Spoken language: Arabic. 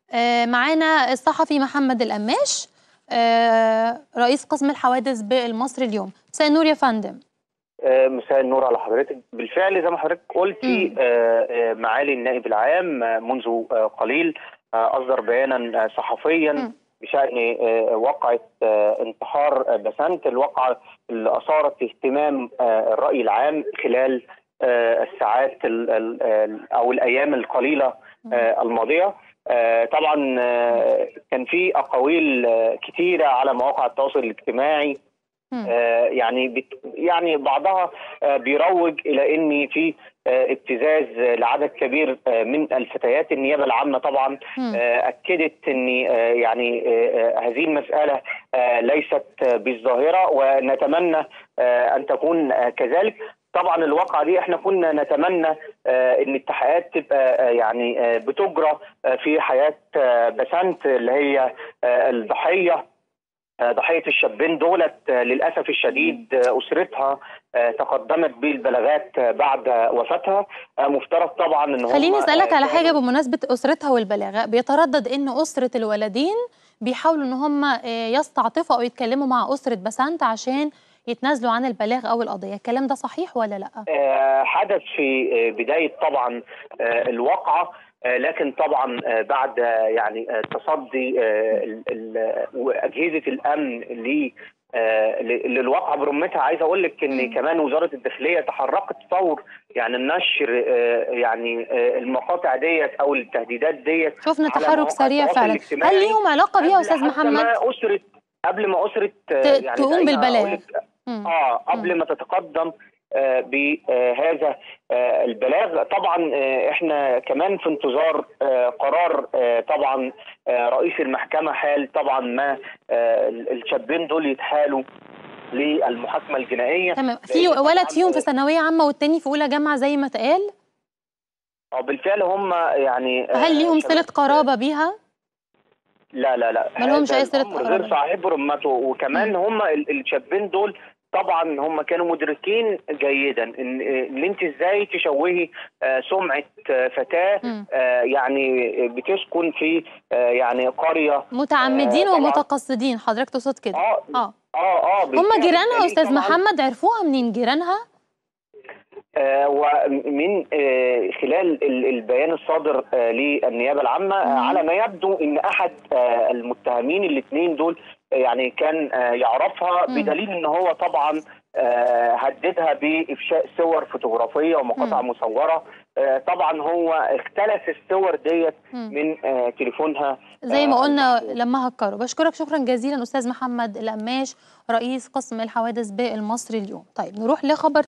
معانا الصحفي محمد القماش، رئيس قسم الحوادث بالمصري اليوم. مساء النور يا فندم. مساء النور على حضرتك. بالفعل زي ما حضرتك قلتي، معالي النائب العام منذ قليل أصدر بيانا صحفيا بشأن وقعة انتحار بسنت، الوقعة اللي أثارت اهتمام الرأي العام خلال الساعات أو الأيام القليلة الماضية. طبعا كان في أقاويل كتيرة على مواقع التواصل الاجتماعي، يعني بعضها بيروج الى ان في ابتزاز لعدد كبير من الفتيات. النيابه العامه طبعا اكدت ان يعني هذه المساله ليست بالظاهره، ونتمنى ان تكون كذلك. طبعا الواقعه دي احنا كنا نتمنى ان التحقيقات تبقى يعني بتجرى في حياه بسنت اللي هي الضحيه، ضحية الشابين دولت. للأسف الشديد أسرتها تقدمت بالبلاغات بعد وفاتها. مفترض طبعا ان خليني أسألك على حاجة بمناسبة أسرتها والبلاغات. بيتردد ان أسرة الولدين بيحاولوا ان هم يستعطفوا او يتكلموا مع أسرة بسنت عشان يتنازلوا عن البلاغ او القضية، الكلام ده صحيح ولا لا؟ حدث في بداية طبعا الواقعة، لكن طبعا بعد يعني تصدي أجهزة الأمن للواقعة برمتها. عايز أقول لك إن كمان وزارة الداخلية تحركت فور يعني النشر يعني المقاطع ديت أو التهديدات ديت. شفنا تحرك سريع فعلا. هل ليهم علاقة بيها يا أستاذ محمد؟ قبل ما أسرة يعني تقوم بالبلاغ، قبل ما تتقدم بهذا البلاغ. طبعا احنا كمان في انتظار قرار طبعا رئيس المحكمة، حال طبعا ما الشابين دول يتحالوا للمحاكمة الجنائية. تمام. في ولد فيهم في ثانوية عامة والتاني في أولى جامعة زي ما اتقال؟ بالفعل هم يعني هل ليهم صلة قرابة بيها؟ لا لا لا، ما لهمش أي صلة قرابة، غير صحيح برمته. وكمان هم الشابين دول طبعا هم كانوا مدركين جيدا ان انت ازاي تشوهي سمعه فتاه يعني بتسكن في يعني قريه. متعمدين ومتقصدين، حضرتك تقصد كده؟ هم جيرانها استاذ محمد، عرفوها منين جيرانها؟ ومن خلال البيان الصادر للنيابه العامه على ما يبدو ان احد المتهمين الاثنين دول يعني كان يعرفها، بدليل ان هو طبعا هددها بافشاء صور فوتوغرافيه ومقاطع مصوره. طبعا هو اختلس الصور ديت من تليفونها زي ما قلنا لما هكروا. بشكرك شكرا جزيلا استاذ محمد القماش، رئيس قسم الحوادث بالمصري اليوم. طيب نروح لخبر